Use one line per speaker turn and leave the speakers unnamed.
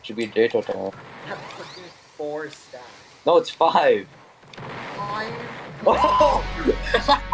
Should be day total.
That's fucking 4 stacks.
No, it's 5.
5?
Oh!